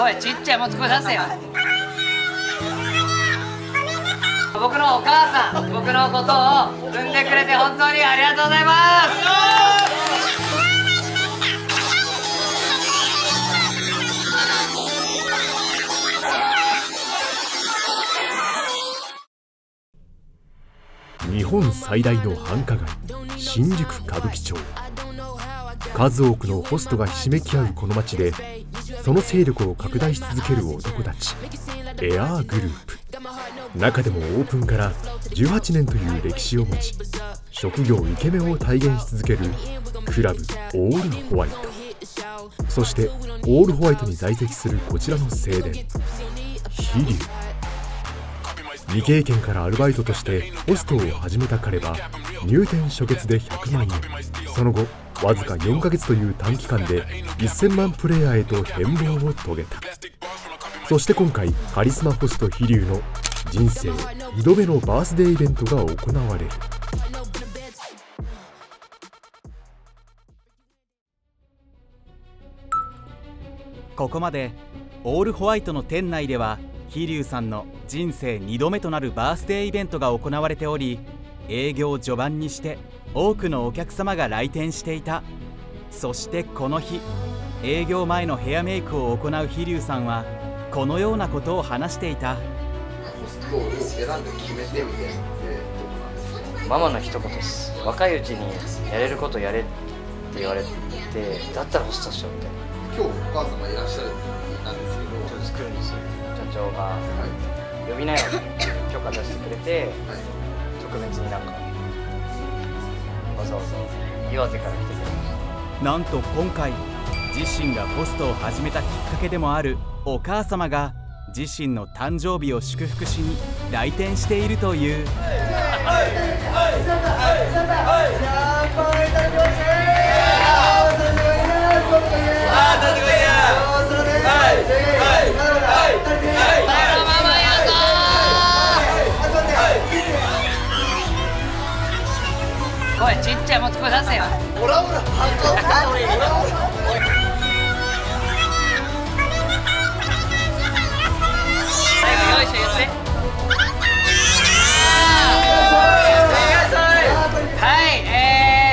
声ちっちゃい持ち声出せよ。僕のお母さん、僕のことを産んでくれて本当にありがとうございます。 日本最大の繁華街、新宿歌舞伎町。数多くのホストがひしめき合うこの街で、その勢力を拡大し続ける男たち、エアーグループ。中でもオープンから18年という歴史を持ち、職業イケメンを体現し続けるクラブオールホワイト。そしてオールホワイトに在籍するこちらの青年、飛龍。未経験からアルバイトとしてホストを始めた彼は入店初月で100万円、その後わずか4ヶ月という短期間で1000万プレイヤーへと変貌を遂げた。そして今回カリスマホスト飛龍の人生2度目のバースデーイベントが行われる。 ここまでオールホワイトの店内では飛龍さんの人生2度目となるバースデーイベントが行われており、営業序盤にして多くのお客様が来店していた。そしてこの日、営業前のヘアメイクを行う飛龍さんはこのようなことを話していた。 ホストを選んで決めてみたいなママの一言です。若いうちにやれることやれって言われて、だったらホストしようみたいな。 今日お母様いらっしゃるって聞いたんですけど、 ちょっと作るんですよ。社長が呼びなよって許可出してくれて、特別になんかわざわざ岩手から来てくれました。 なんと今回自身がホストを始めたきっかけでもあるお母様が自身の誕生日を祝福しに来店しているという。 声ちっちゃい持ち声出せよ。 オラオラよいしょ言って。はい、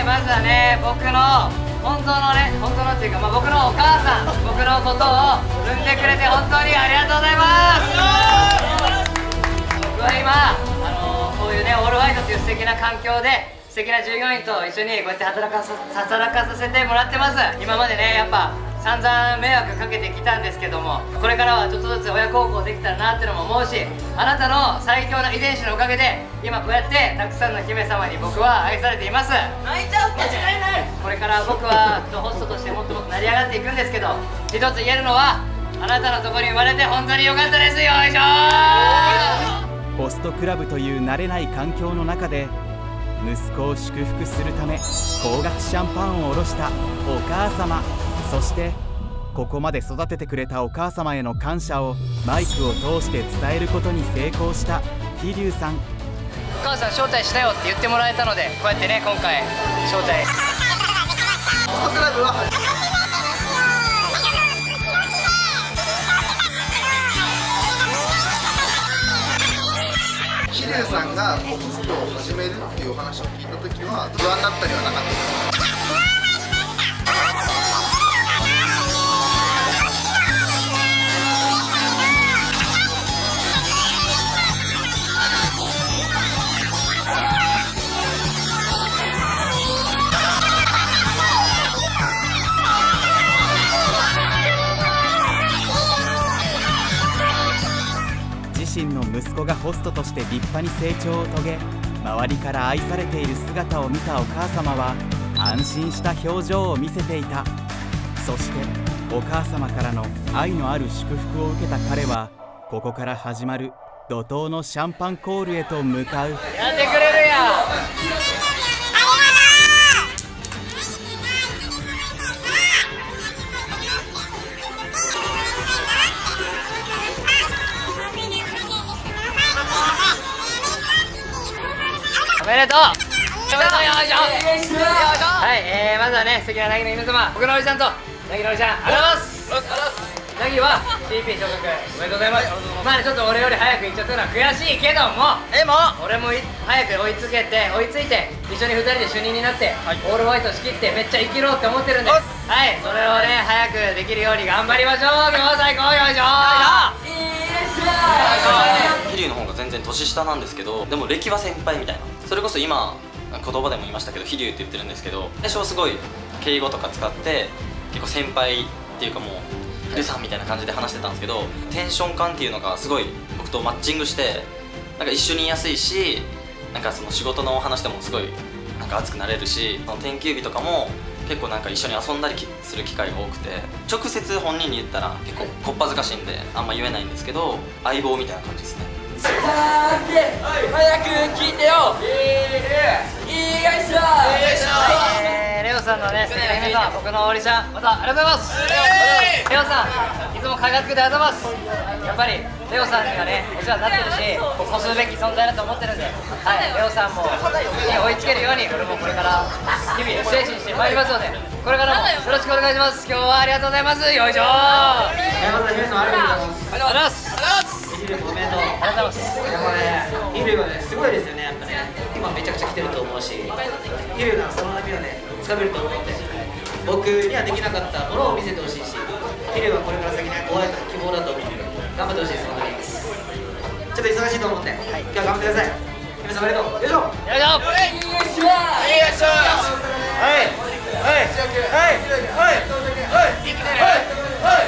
まずはね、僕の本当のっていうか、僕のお母さん、僕のことを産んでくれて本当にありがとうございます。僕は今こういうねオールホワイトという素敵な環境で素敵な従業員と一緒にこうやって働かさせてもらってます。今までねやっぱ散々迷惑かけてきたんですけども、これからはちょっとずつ親孝行できたらなってのも思うし、あなたの最強な遺伝子のおかげで今こうやってたくさんの姫様に僕は愛されています。泣いちゃう間違いない。これから僕はホストとしてもっともっと成り上がっていくんですけど、一つ言えるのはあなたのところに生まれて本当に良かったです。よいしょー。 ホストクラブという慣れない環境の中で息子を祝福するため高額シャンパンを下ろしたお母様、そしてここまで育ててくれたお母様への感謝をマイクを通して伝えることに成功した飛龍さん。 お母さん招待したよって言ってもらえたので、こうやってね今回招待。 ホストクラブは飛龍さんがホストを始めるっていうお話を聞いたときは不安だったりはなかったですか？ 自身の息子がホストとして立派に成長を遂げ、周りから愛されている姿を見たお母様は安心した表情を見せていた。そしてお母様からの愛のある祝福を受けた彼は、ここから始まる怒涛のシャンパンコールへと向かう。 やってくれるやん。おめでとう。はい、まずはね、素敵ななぎの皆様、僕のおじさんとなぎのおじさん、ありがとうございます。 ナギは TP 昇格おめでとうございます。まあちょっと俺より早く行っちゃったのは悔しいけども、俺も早く追いついて一緒に2人で主任になって、オールホワイト仕切ってめっちゃ生きろって思ってるんで、はい、それをね早くできるように頑張りましょう。今日最高よいしょー。 飛龍の方が全然年下なんですけど、でも歴は先輩みたいな。それこそ今言葉でも言いましたけど、飛龍って言ってるんですけど、最初はすごい敬語とか使って結構先輩っていうかもうヒデさんみたいな感じで話してたんですけど、テンション感っていうのがすごい僕とマッチングして、なんか一緒にいやすいし、なんかその仕事の話でもすごいなんか熱くなれるし、その天休日とかも結構なんか一緒に遊んだりする機会が多くて、直接本人に言ったら結構こっぱずかしいんであんま言えないんですけど、相棒みたいな感じですね。 早く聞いてよ。レオさんのね、素敵な姫さん、僕のオーディションまたありがとうございます。レオさんいつも可愛がってくれてありがとうございます。やっぱりレオさんにはねお世話になってるし、こするべき存在だと思ってるんで、はい、レオさんも次に追いつけるように俺もこれから日々精進してまいりますので、これからもよろしくお願いします。今日はありがとうございます。よいしょー。また姫さんありがとうございます。 おめでとう。ありがとうございます。でもね、ヒルはね、すごいですよね、やっぱね。今めちゃくちゃ来てると思うし、ヒルがその波をね、つかめると思って、僕にはできなかったものを見せてほしいし、ヒルはこれから先ね、ホワイトの希望だと思うので、頑張ってほしいです、本当に。ちょっと忙しいと思うんで、今日は頑張ってください。ヒルさんおめでとう。よいしょ。よいしょ。よいしょ。はい。はい。はい。はい。はい。はい。はい。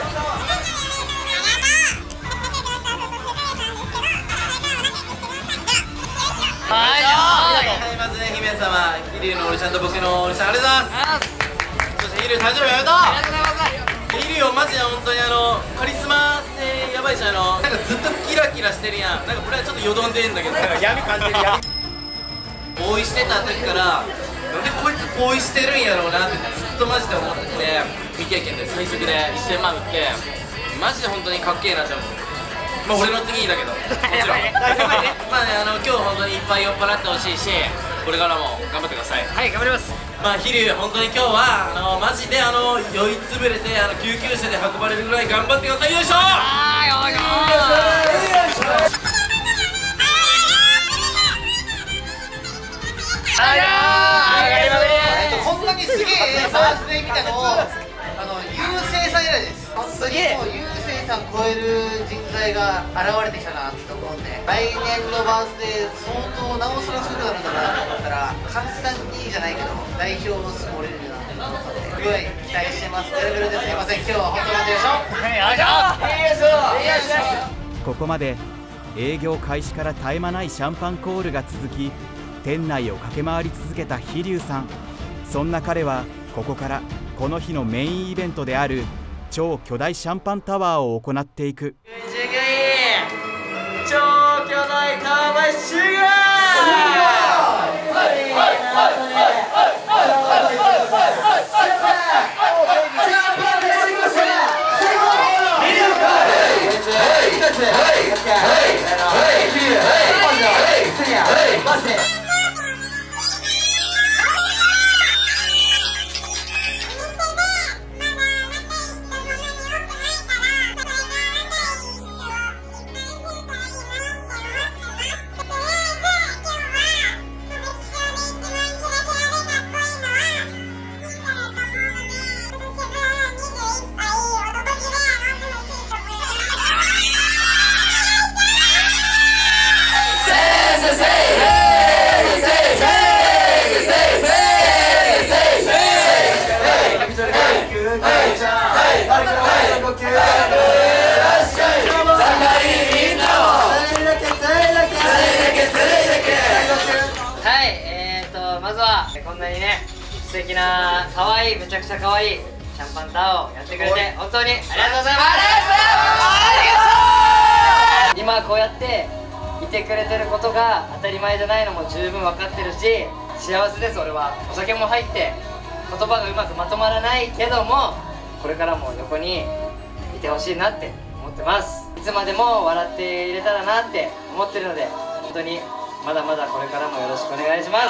まずね、姫様、飛龍のオーディションと僕のオーディションありがとうございます。そして飛龍誕生日おめでとう。飛龍マジで本当にカリスマ性やばいし、なんかずっとキラキラしてるやん。なんかこれはちょっとよどんでんだけど、闇感じる闇。ボーイしてた時からなんでこいつボーイしてるんやろうなってずっとマジで思ってて、未経験で最速で1000万売ってマジで本当にかっけえなって思う。まあ俺の次だけど、もちろんまあね、今日本当にいっぱい酔っ払ってほしいし、これからも頑張ってください。はい、頑張ります。まあ飛龍本当に今日はマジで酔いつぶれて救急車で運ばれるぐらい頑張ってください。よいしょー。 こんなにすげえバースデー見たのを優勢さん以来です。すげえ優勢さん超える人材が現れてきたなって思うんで、来年のバースデー相当なおさらすぐなるんだなと思ったら、簡単にじゃないけど代表もすぐ折れるなって思ったので、すごい期待してます。ベルベルです。すいません、今日は本当によいしょ。 ここまで営業開始から絶え間ないシャンパンコールが続き、店内を駆け回り続けた飛龍さん。そんな彼はここからこの日のメインイベントである超巨大シャンパンタワーを行っていく。 超巨大タワー集合。 まずはこんなにね素敵な可愛いめちゃくちゃ可愛いシャンパンタワーをやってくれて本当にありがとうございます。今こうやっていてくれてることが当たり前じゃないのも十分分かってるし、幸せです。俺はお酒も入って言葉がうまくまとまらないけども、これからも横にいてほしいなって思ってます。いつまでも笑っていれたらなって思ってるので、本当にまだまだこれからもよろしくお願いします。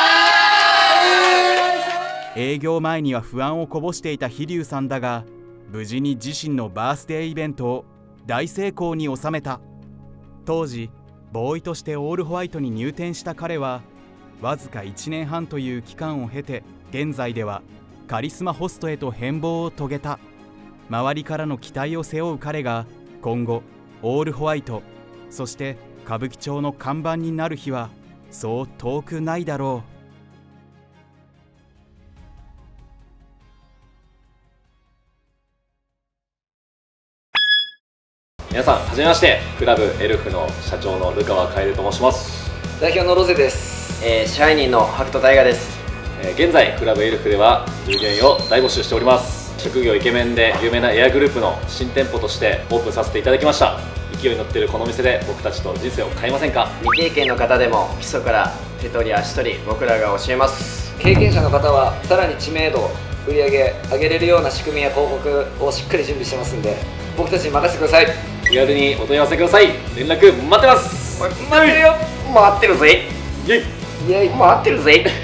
営業前には不安をこぼしていた飛龍さんだが、 無事に自身のバースデーイベントを大成功に収めた。当時ボーイとしてオールホワイトに入店した彼はわずか1年半という期間を経て現在ではカリスマホストへと変貌を遂げた。周りからの期待を背負う彼が今後オールホワイト、そして歌舞伎町の看板になる日はそう遠くないだろう。 皆さんはじめまして、クラブエルフの社長の流川楓と申します。 代表のロゼです。 支配人の白戸大我です。 現在クラブエルフでは従業員を大募集しております。職業イケメンで有名なエアグループの新店舗としてオープンさせていただきました。勢いに乗っているこの店で僕たちと人生を変えませんか。 未経験の方でも基礎から手取り足取り僕らが教えます。 経験者の方はさらに知名度、売り上げ上げれるような仕組みや広告をしっかり準備してますんで、僕たちに任せてください。 気軽にお問い合わせください。連絡待ってます。 待ってるよ。 待ってるぜ。 イエイ待ってるぜ。